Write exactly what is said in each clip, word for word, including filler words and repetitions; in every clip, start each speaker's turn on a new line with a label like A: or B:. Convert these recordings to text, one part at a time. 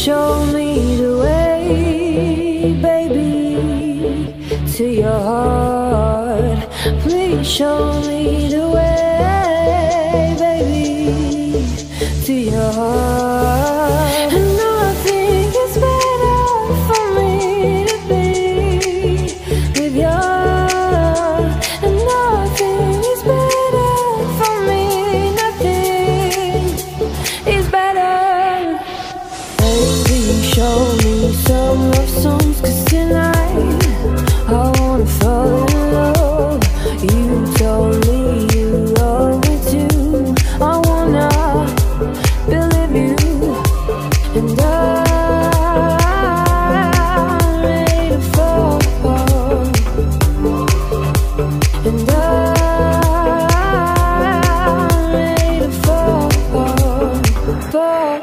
A: show me the way, baby, to your heart. Please show me the way, baby, to your heart. And I think it's better for me to be with you. And nothing is better for me, nothing is better. Baby, show me some love songs, 'cause tonight I wanna fall in love. You told me you love me too. I wanna believe you. And I'm ready to fall. And I'm ready to fall, fall.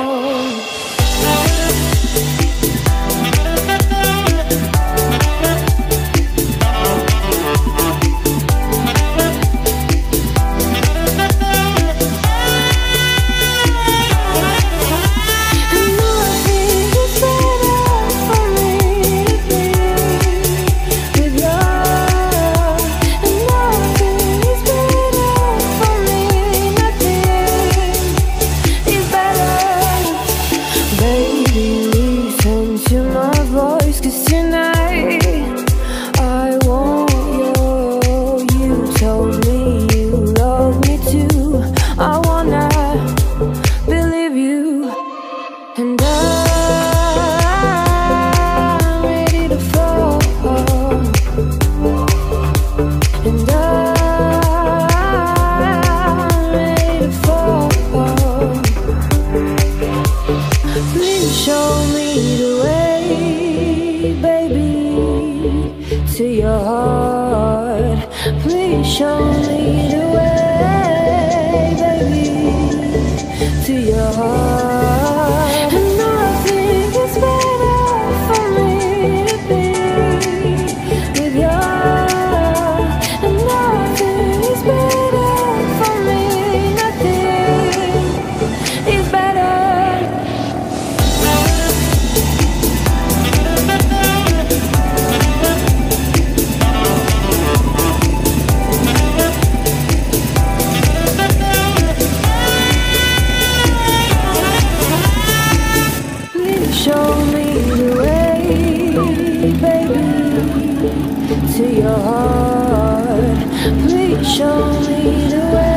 A: To your heart, please show me the way, baby, to your heart. And I think it's better for me to be with you. And nothing is better for me, nothing is better. Show me the way, baby, to your heart. Please show me the way.